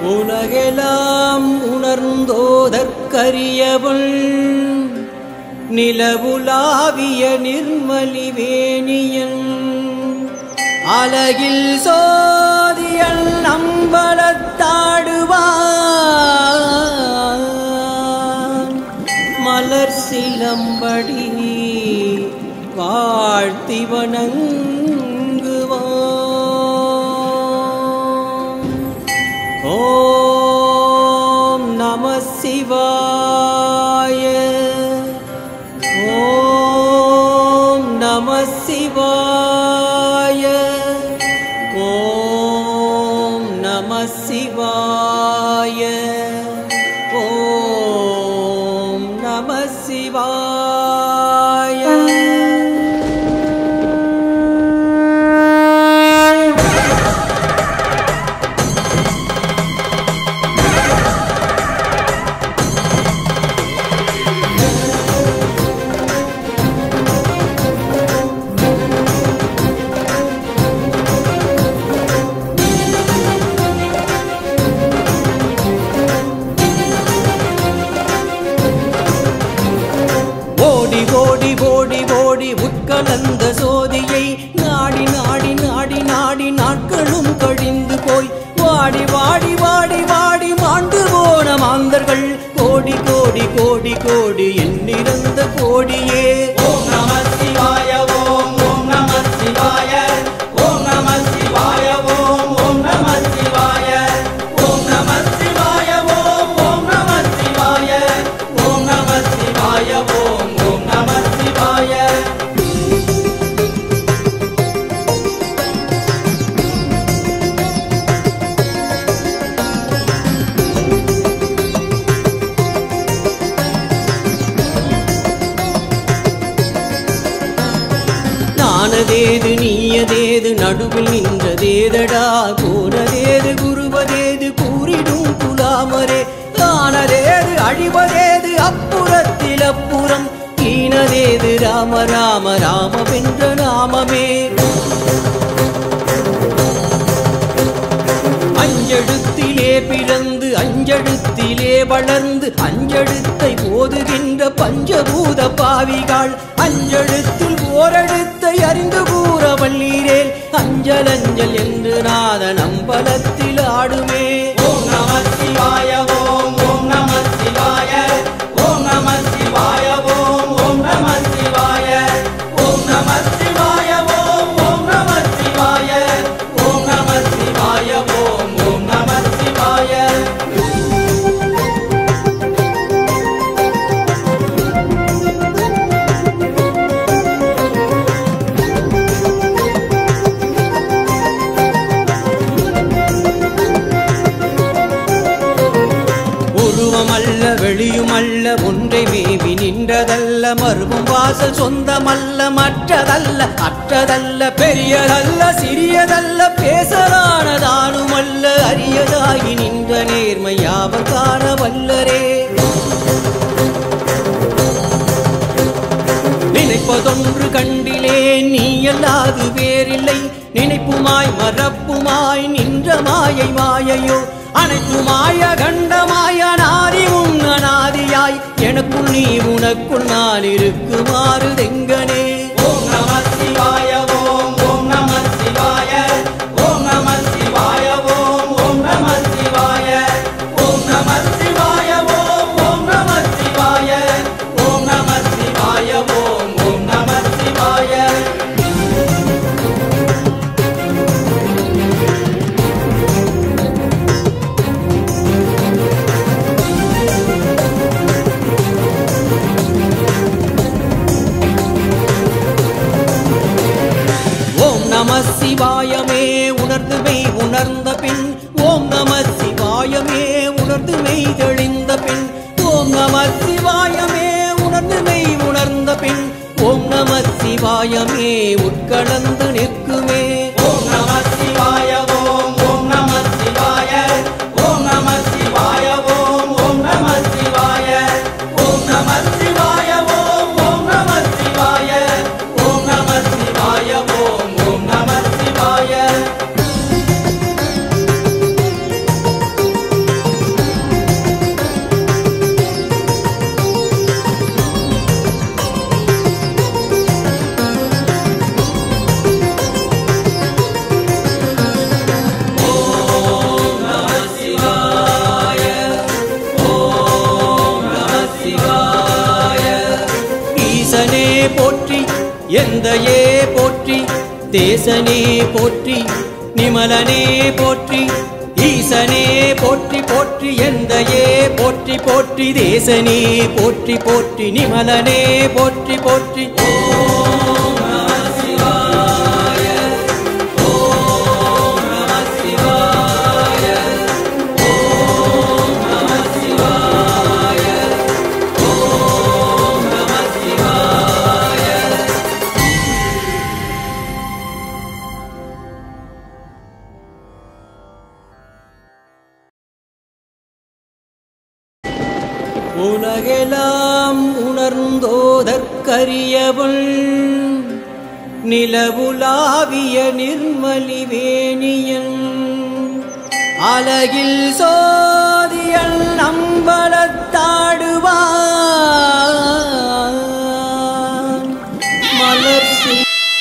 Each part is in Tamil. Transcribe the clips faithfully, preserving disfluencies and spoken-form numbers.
உலகெல்லாம் உணர்ந்தோதற்கரியவள் நிலவுலாவிய நிர்மலிவேணியன் அலகில் சோதியன் அம்பலத்தாடுவான் மலர் சிலம்படி வாழ்த்தி வணங்குவான். ஓம் நம சிவாய. ஓம் நம சிவாய. ஓம் நம சிவாய. ஓம் நம சிவாய. ஓடி ஓடி ஓடி உட்கலந்த சோதியை நாடி நாடி நாடி நாடி நாட்களும் கழிந்து போய் வாடி வாடி வாடி வாடி மாண்டு போன மாந்தர்கள் கோடி கோடி கோடி கோடி எண்ணிறந்த கோடியே. ஓம் நம சிவாய. ஓம் ஓம் நம சிவாய. ஓம் நம சிவாய. ஓம் ஓம் நம சிவாய. ஓம் நம சிவாய. ஓம் ஓம் நம சிவாய. ஓம் நம சிவாய. ஓம் ஓம் நம சிவாய. நானதேது நீயதேது நடுவில் நின்றதேதடா போனதேது குருவதேது கூறிடும் குலாமரே தானதேது அழிவதேது அப்புறத்தில் அப்புறம் கீனதேது ராம ராம ராம வென்ற நாமமே. அஞ்செழுத்திலே பிறந்து அஞ்செழுத்திலே வளர்ந்து அஞ்செழுத்தை போதுகின்ற பஞ்சபூத பாவிகள் அஞ்செழுத்தில் ஓரெழுத்தை அறிந்து கூற வல்லீரேல் அஞ்சல் அஞ்சல் என்று நாதன் அம்பலத்தில் ஆடுமே. ஓம் நம சிவாய. ஓம் ஓம் நம சிவாய. ஓம் நம சிவாய. ஓம் ஓம் நம சிவாய. ஓம் நம சிவாய. ஓம் ஓம் நம சிவாய. ஓம் நம சிவாய. ஓம் ஓம் நம சிவாய. உருவமல்ல வெளியுமல்ல ஒன்றை மேவி நின்றதல்ல மருவும் வாசல் சொந்தமல்ல மற்றதல்ல அற்றதல்ல பெரியதல்ல சிறியதல்ல பேசலானதானுமல்ல அரியதாகி நின்ற நேர்மை யாவர் காண வல்லரே. நினைப்பதொன்று கண்டிலே நீ அல்லாது வேறில்லை நினைப்புமாய் மறப்புமாய் நின்ற மாயை மாயையோ அனைத்துமாய கண்டமாய நாதி உன் அநாதியாய் எனக்குள் நீ உனக்குள் நான் இருக்குமாறு தெங்கனே. ஓம் நம சிவாய. ஓம் ஓம் நம சிவாய. ஓம் நம சிவாய. ஓம் ஓம் நம சிவாய. ஓம் நம சிவாய. ஓம் ஓம் நம சிவாய. ஓம் நம சிவாய. ஓம் ஓம் நம சிவாய. நம சிவாயமே உணர்ந்து மெய் உணர்ந்த பின் ஓம் நம சிவாயமே உணர்ந்து மெய் தெளிந்த பின் ஓம் நம சிவாயமே உணர்ந்து மெய் உணர்ந்த பின் ஓம் நம சிவாயமே உட்கலந்து நிற்குமே. ஓம் நம சிவாய. ஓம் ஓம் நம சிவாய. ஓம் நம சிவாய. ஓம் ஓம் நம சிவாய. ஓம் நம சிவாய. ஓம் ஓம் நம சிவாய. ஓம் நம சிவாய. ஓம் ஓம் நம சிவாய. போற்றி எந்தையே போற்றி தேசனே போற்றி நிமலனே போற்றி ஈசனே போற்றி போற்றி எந்தையே போற்றி போற்றி தேசனே போற்றி போற்றி நிமலனே போற்றி போற்றி ஓம் நம சிவாய ஓம் நம சிவாய ஓம் நம சிவாய ஓம் நம சிவாய. உலகெல்லாம் உணர்ந்தோதற்கரியவள் நிலவுலாவிய நிர்மலிவேணியன் அலகில் சோதியன் அம்பலத்தாடுவான் மலர்ச்சி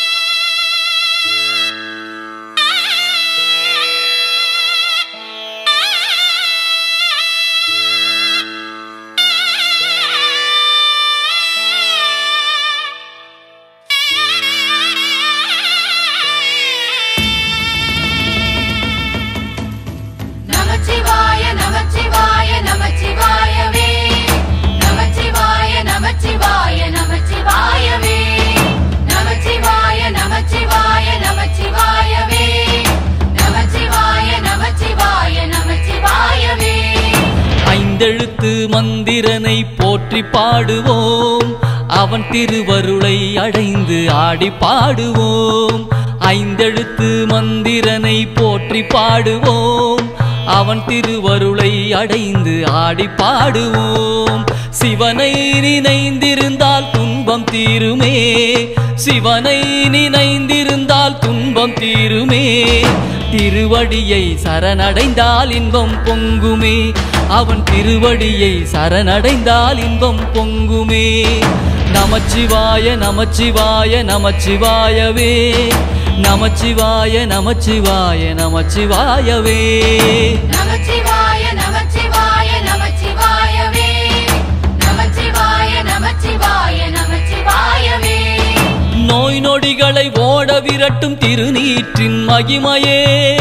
ஐந்தெழுத்து மந்திரனை போற்றி பாடுவோம் அவன் திருவருளை அடைந்து ஆடி பாடுவோம். ஐந்தெழுத்து மந்திரனை போற்றி பாடுவோம் அவன் திருவருளை அடைந்து ஆடி பாடுவோம். சிவனை நினைந்திருந்தால் துன்பம் தீருமே சிவனை நினைந்திருந்தால் துன்பம் தீருமே. திருவடியை சரணடைந்தால் இன்பம் பொங்குமே அவன் திருவடியை சரணடைந்தால் இன்பம் பொங்குமே. நமச்சிவாய நமச்சிவாய நமச்சிவாயவே நமச்சிவாய நமச்சிவாய நமச்சிவாயவே நமச்சிவாய நமச்சிவாய நமச்சிவாயவே நமச்சிவாய நமச்சிவாய நமச்சிவாயவே. நோய் நொடிகளை ஓட விரட்டும் திருநீற்றின் மகிமையே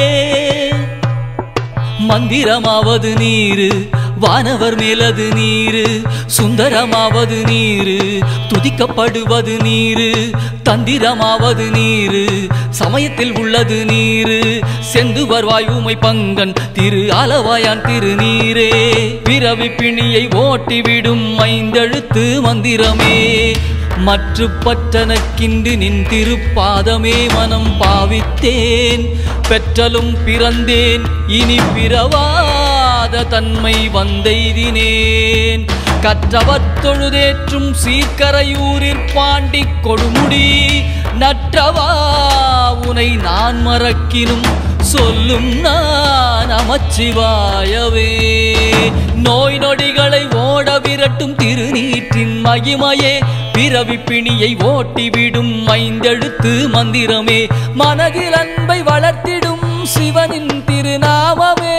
மந்திரமாவது நீரு வானவர் மேலது நீரு சுந்தரமாவது நீரு துதிக்கப்படுவது நீரு தந்திரமாவது நீரு சமயத்தில் உள்ளது நீரு செந்துவர் வாயுமை பங்கன் திரு ஆலவாயான் திருநீரே. பிறவி பிணியை ஓட்டிவிடும் ஐந்தெழுத்து மந்திரமே மற்று பற்றனக்கின்று நின் திருப்பாதமே மனம் பாவித்தேன் பெற்றலும் பிறந்தேன் இனி பிறவாத தன்மை வந்தெய்தினேன். கற்றவத் தொழுதேற்றும் சீர்கரையூரிற் பாண்டி கொடுமுடி நற்றவா உனை நான் மறக்கினும் சொல்லும் நான் நமச்சிவாயவே. நோய் நொடிகளை ஓட விரட்டும் திருநீற்றின் மகிமையே பிறவி பிணியை ஓட்டிவிடும் ஐந்தெழுத்து மந்திரமே மனதில் அன்பை வளர்த்திடும் சிவனின் திருநாமமே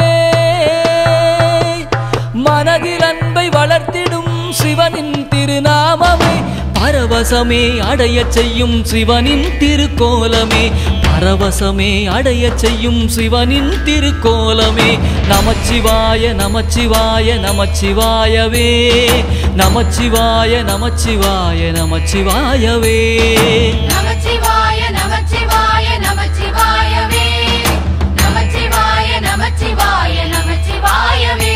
மனதில் அன்பை வளர்த்திடும் சிவனின் திருநாமமே பரவசமே அடைய செய்யும் சிவனின் திருக்கோலமே பரவசமே அடைய செய்யும் சிவனின் திருக்கோலமே. நமச்சிவாய நமச்சிவாய நமச்சிவாயவே நமச்சிவாய நமச்சிவாய நமச்சிவாயவே நமச்சிவாய நமச்சிவாய நமச்சிவாயவே நமச்சிவாய நமச்சிவாய நமச்சிவாயவே.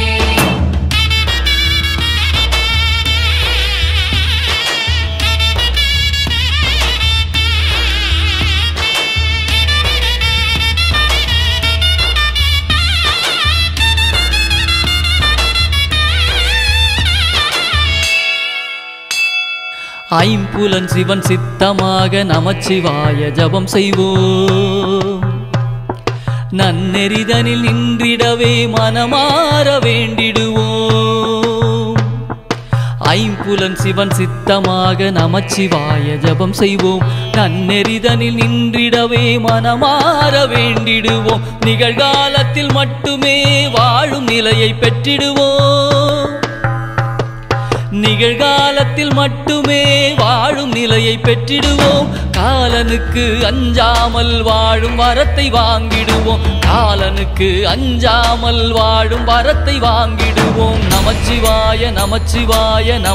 ஐம்புலன் சிவன் சித்தமாக நமச்சிவாய ஜபம் செய்வோம் நன்னெறிதனில் நின்றிடவே மனமாற வேண்டிடுவோம். ஐம்புலன் சிவன் சித்தமாக நமச்சிவாய ஜபம் செய்வோம் நன்னெறிதனில் நின்றிடவே மனமாற வேண்டிடுவோம். நிகழ்காலத்தில் மட்டுமே வாழும் நிலையை பெற்றிடுவோம் நிகழ்காலத்தில் மட்டுமே வாழும் நிலையை பெற்றிடுவோம் காலனுக்கு அஞ்சாமல் வாழும் வரத்தை வாங்கிடுவோம் காலனுக்கு அஞ்சாமல் வாழும் வரத்தை வாங்கிடுவோம் நமச்சிவாய நமச்சிவாய